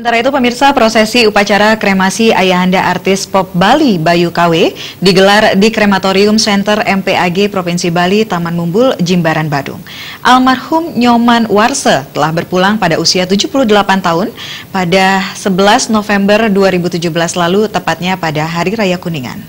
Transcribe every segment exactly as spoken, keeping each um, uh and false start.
Sementara itu pemirsa, prosesi upacara kremasi ayahanda artis pop Bali Bayu K W digelar di Krematorium Center M P A G Provinsi Bali, Taman Mumbul, Jimbaran, Badung. Almarhum Nyoman Warse telah berpulang pada usia tujuh puluh delapan tahun pada sebelas November dua ribu tujuh belas lalu, tepatnya pada Hari Raya Kuningan.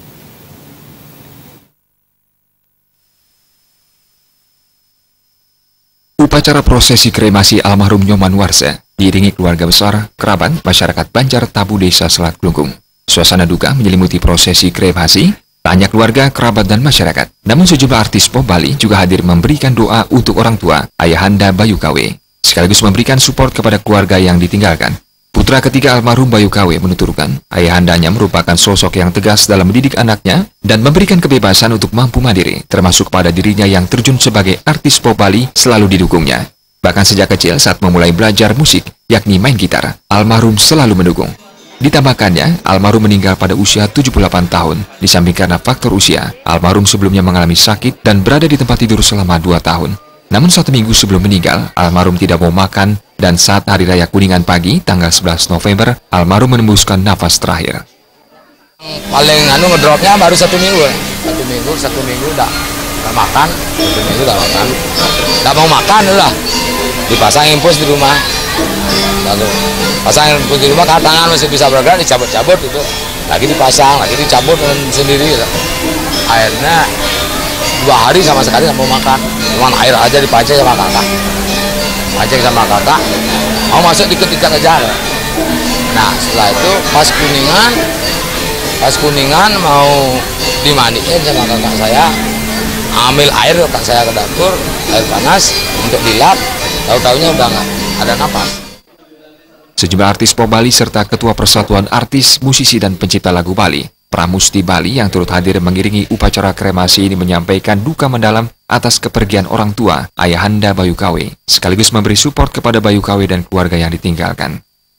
Upacara prosesi kremasi almarhum Nyoman Warse diiringi keluarga besar, kerabat, masyarakat Banjar Tabu Desa Selat Glunggung. Suasana duka menyelimuti prosesi kremasi, tak hanya keluarga, kerabat, dan masyarakat. Namun sejumlah artis pop Bali juga hadir memberikan doa untuk orang tua, ayahanda Bayu K W, sekaligus memberikan support kepada keluarga yang ditinggalkan. Putra ketiga almarhum Bayu K W menuturkan, ayahandanya merupakan sosok yang tegas dalam mendidik anaknya dan memberikan kebebasan untuk mampu mandiri, termasuk pada dirinya yang terjun sebagai artis pop Bali selalu didukungnya. Bahkan sejak kecil saat memulai belajar musik, yakni main gitar, almarhum selalu mendukung. Ditambahkannya, almarhum meninggal pada usia tujuh puluh delapan tahun, di samping karena faktor usia, almarhum sebelumnya mengalami sakit dan berada di tempat tidur selama dua tahun. Namun satu minggu sebelum meninggal, almarhum tidak mau makan, dan saat Hari Raya Kuningan pagi, tanggal sebelas November, almarhum menembuskan nafas terakhir. Paling anu ngedropnya baru satu minggu, satu minggu, satu minggu udah nggak makan, satu minggu udah makan, nggak mau makan udah. Dipasang infus di rumah, lalu pasang infus di rumah, karena tangan masih bisa bergerak, dicabut-cabut itu, lagi dipasang, lagi dicabut sendiri. Akhirnya dua hari sama sekali nggak mau makan, cuma air aja dipancing sama kakak, pancing sama kakak, mau masuk diketik aja. Nah setelah itu pas kuningan, pas kuningan mau dimandiin sama kakak saya, ambil air kakak saya ke dapur, air panas untuk dilap. Tahu-taunya udah nggak ada napas. Sejumlah artis pop Bali serta Ketua Persatuan Artis, Musisi, dan Pencipta Lagu Bali, Pramusti Bali, yang turut hadir mengiringi upacara kremasi ini menyampaikan duka mendalam atas kepergian orang tua, ayahanda Bayu K W, sekaligus memberi support kepada Bayu K W dan keluarga yang ditinggalkan.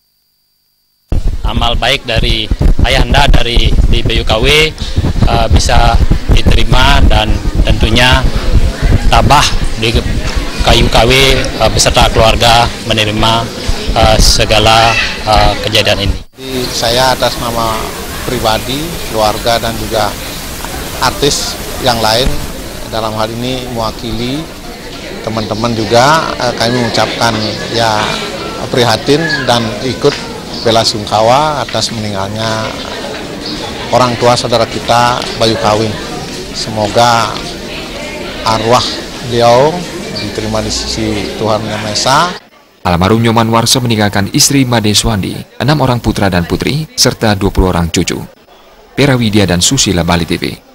Amal baik dari ayahanda dari di Bayu K W uh, bisa diterima dan tentunya tabah di Bayu K W uh, beserta keluarga menerima uh, segala uh, kejadian ini. Di saya atas nama pribadi, keluarga, dan juga artis yang lain, dalam hal ini mewakili teman-teman juga, uh, kami mengucapkan ya prihatin dan ikut bela sungkawa atas meninggalnya orang tua saudara kita Bayu K W. Semoga arwah beliau diterima di sisi Tuhan Yang Maha Esa. Almarhum Nyoman Warse meninggalkan istri Made Swandi, enam orang putra dan putri, serta dua puluh orang cucu. Pera Widya dan Susila, Bali T V.